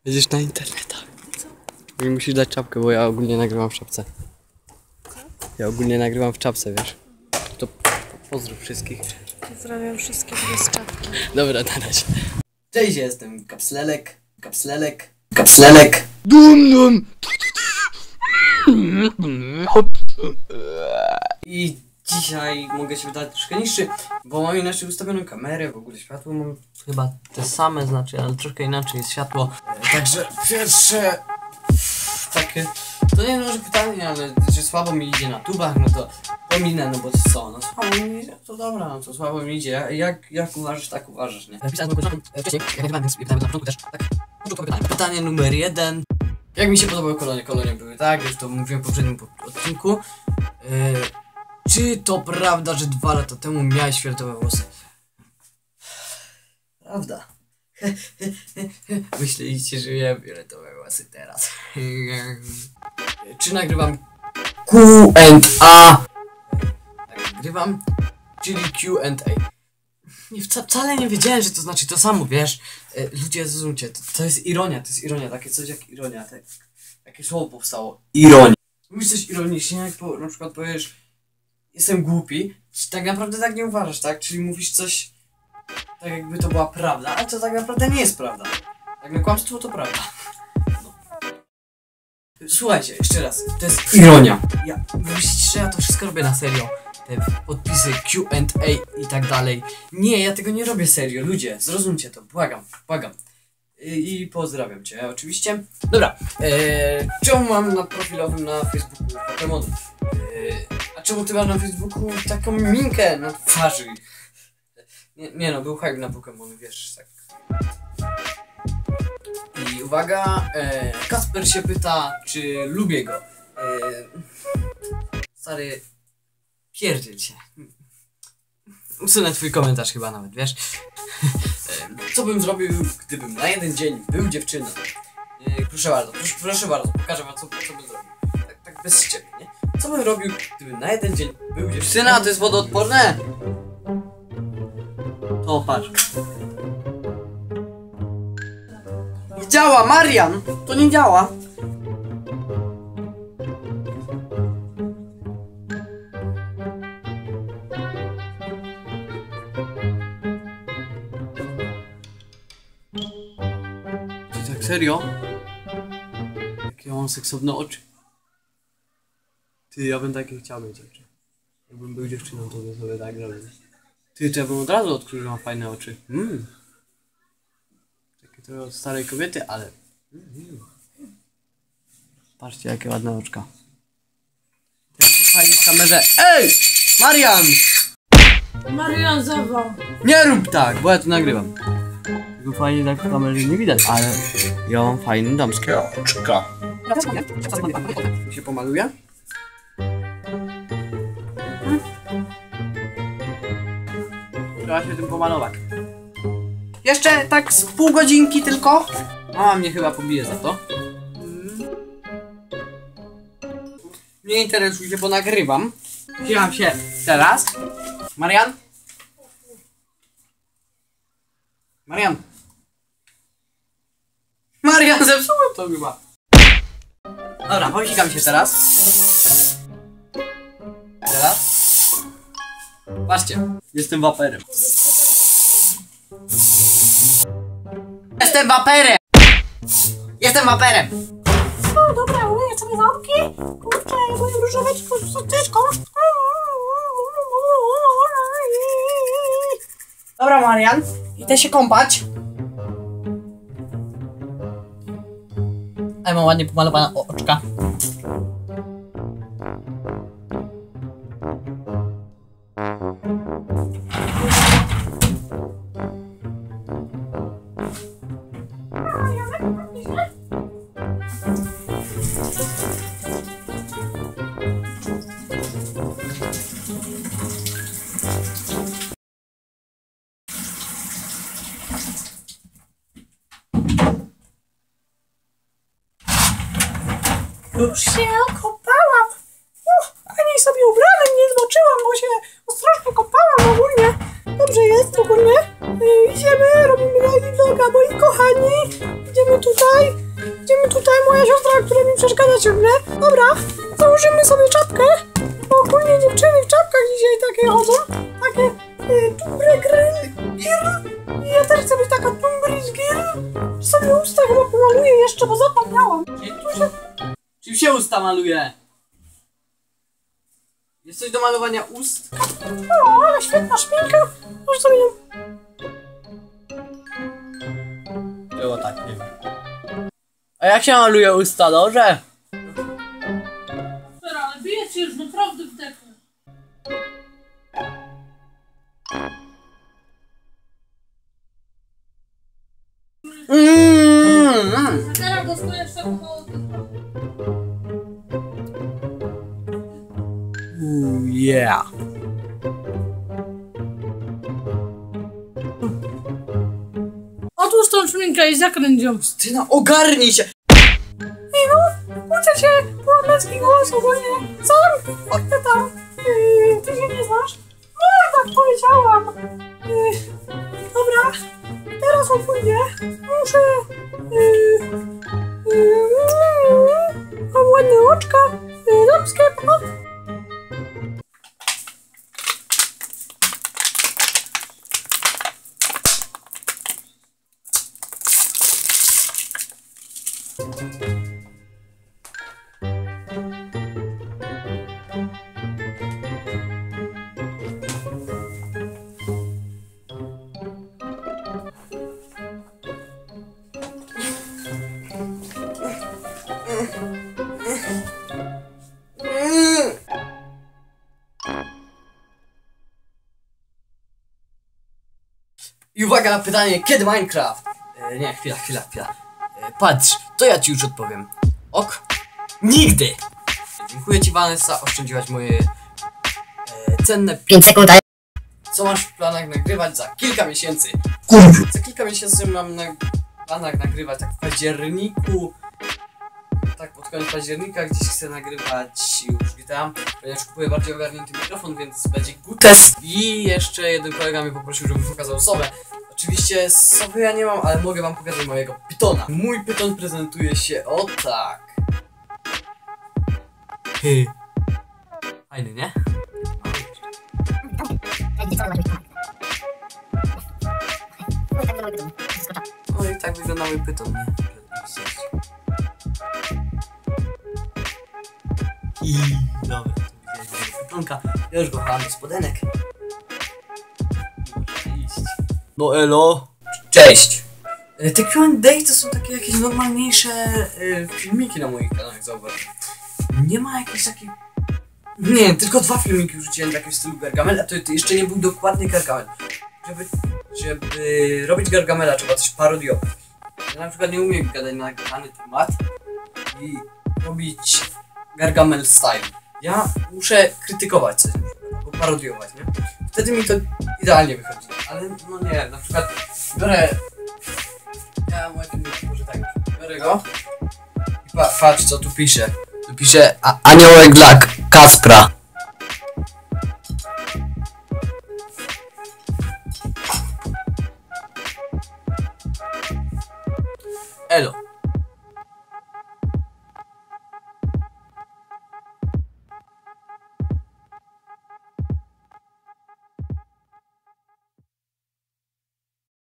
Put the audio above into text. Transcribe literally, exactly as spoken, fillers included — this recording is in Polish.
Jedziesz na internetach. Mi musisz dać czapkę, bo ja ogólnie nagrywam w czapce. Ja ogólnie nagrywam w czapce, wiesz. To pozdrów wszystkich. Pozdrawiam wszystkich bez czapki. Dobra, na razie. Cześć, jestem Kapslelek, Kapslelek, Kapslelek. Dum dum. I dzisiaj mogę się wydać troszkę niższy, bo mam inaczej ustawioną kamerę, w ogóle światło mam chyba te same, znaczy, ale troszkę inaczej jest światło. Także pierwsze takie, to nie może pytanie, ale że słabo mi idzie na tubach, no to pominę, no bo co, no słabo mi idzie, to dobra, no to słabo mi idzie, jak, jak uważasz, tak uważasz, nie? Napisałem na początku, wcześniej, jak nagrywałem, więc pytałem na początku też, tak, początkowe pytanie. Pytanie numer jeden. Jak mi się podobały kolonie? Kolonie były tak, już to mówiłem w poprzednim odcinku. Yy, czy to prawda, że dwa lata temu miałeś fioletowe włosy? Prawda. Myślicie, że ja fioletowe włosy teraz. Czy nagrywam Q and A? Tak, nagrywam, czyli Q and A. Nie, wcale nie wiedziałem, że to znaczy to samo, wiesz. E, ludzie, zrozumcie, to, to jest ironia, to jest ironia, takie coś jak ironia, tak, takie słowo powstało. Ironia. Mówisz coś ironicznie, jak po, na przykład powiesz, jestem głupi, tak naprawdę tak nie uważasz, tak? Czyli mówisz coś, tak jakby to była prawda, ale to tak naprawdę nie jest prawda. Tak na kłamstwo to prawda. No. Słuchajcie, jeszcze raz, to jest ironia. Ja, wy myślicie, że ja to wszystko robię na serio. Te podpisy Q and A i tak dalej. Nie, ja tego nie robię serio, ludzie, zrozumcie to, błagam, błagam. I, i pozdrawiam cię, oczywiście. Dobra, eee, czemu mam na profilowym na Facebooku Pokémon? Eee, a czemu ty masz na Facebooku taką minkę na twarzy? Nie, nie no, był hype na Pokémony, wiesz, tak. I uwaga, eee, Kasper się pyta, czy lubię go. Eee, stary... Pierdziel się. Usunę twój komentarz chyba nawet, wiesz? Co bym zrobił, gdybym na jeden dzień był dziewczyną? Proszę bardzo, proszę, proszę bardzo, pokażę wam co, co bym zrobił. Tak, tak bez ciebie, nie? Co bym robił, gdybym na jeden dzień był dziewczyną? Syna, to jest wodoodporne! To patrz. Nie działa, Marian! To nie działa! Tak serio? Jakie ja mam seksowne oczy. Ty, ja bym takie chciał mieć oczy. Jakbym był dziewczyną, to bym sobie tak zrobił. Ty, to ja bym od razu odkrył, że mam fajne oczy. Mm. Takie trochę od starej kobiety, ale... Mm. Patrzcie, jakie ładne oczka. Fajnie w kamerze. Ej! Marian! Marian zawał. Nie rób tak, bo ja tu nagrywam. Tylko fajnie tak w kamerze nie widać, ale ja mam fajne damskie oczka. Mi się pomaluje? Hmm? Trzeba się tym pomalować. Jeszcze tak z pół godzinki tylko. Mama mnie chyba pobije za to. Nie interesuj się, bo nagrywam. Wziąłem się teraz. Marian? Marian! Marian, zepsułem to chyba. Dobra, posikam się teraz. Teraz. Patrzcie, jestem waperem. Jestem waperem! Jestem waperem! O, dobra, umyję sobie ząbki. Kurczę, moją różoweczką z sotyczką. Dobra, Marian, idę się kąpać. A mam ładnie pomalowane oczka. Już się okopałam. Uch, ani sobie ubranem nie zmoczyłam, bo się ostrożnie kopałam ogólnie. Dobrze jest ogólnie. Yy, idziemy, robimy live vloga, moi kochani. Idziemy tutaj. przeszkadzać ciągle. Dobra, założymy sobie czapkę. Bo ogólnie dziewczyny w czapkach dzisiaj takie chodzą. Takie y, tumbre girl. I ja też chcę być taka tumbre girl. Sobie usta chyba pomaluję jeszcze, bo zapomniałam. Tu się... Czym się usta maluje? Jest coś do malowania ust? O, ale świetna szminka. Może sobie ją... Było tak, nie wiem. A jak się maluje usta, dobrze? Dobra, ale bijecie już naprawdę w dekę. Mm. Teraz dostajesz taką małą typę. Ooh, yeah. Otwórz tą szminkę i zakręć ją. Ty no, ogarnij się! Ej no, uczę się po męski głos ogólnie. Sam, jak ty tam? Yy, ty się nie znasz? No, tak powiedziałam. Yy, dobra, teraz on pójdzie. Muszę... Yy, yy, mam ładne oczka. Yy, damskie, no. I uwaga na pytanie, kiedy Minecraft? E, nie, chwila, chwila, chwila. E, patrz, to ja ci już odpowiem. Ok? Nigdy! Dziękuję ci, Vanessa, oszczędziłaś moje e, cenne pięć sekund, ale... Co masz w planach nagrywać za kilka miesięcy? Kurwa. Za kilka miesięcy mam na planach nagrywać tak w październiku. Tak pod koniec października gdzieś chcę nagrywać już G T A, ponieważ kupuję bardziej ogarnięty mikrofon, więc będzie good test. I jeszcze jeden kolega mnie poprosił, żebym pokazał sobę. Oczywiście sobie ja nie mam, ale mogę wam pokazać mojego pytona. Mój pyton prezentuje się o tak. Hy. Fajny, nie? No i tak wygląda mój pyton, nie? I dobra, tu widziałeś mojego pytonka. Ja już go chowam do spodenek. No elo. Cześć. Te Q and A to są takie jakieś normalniejsze e, filmiki na moich kanałach, zauważ. Nie ma jakichś takich... Nie, tylko dwa filmiki wrzuciłem takie w stylu Gargamel, a to, to jeszcze nie był dokładnie Gargamel. Żeby, żeby robić Gargamela trzeba coś parodiować. Ja na przykład nie umiem gadać na dany temat i robić Gargamel style. Ja muszę krytykować coś, albo parodiować, nie? Wtedy mi to idealnie wychodzi, ale no nie, na przykład biorę... Ja moje filmiki może tak, biorę go i pa, patrz co tu pisze. Tu pisze a, Aniołek dla Kaspra. Elo.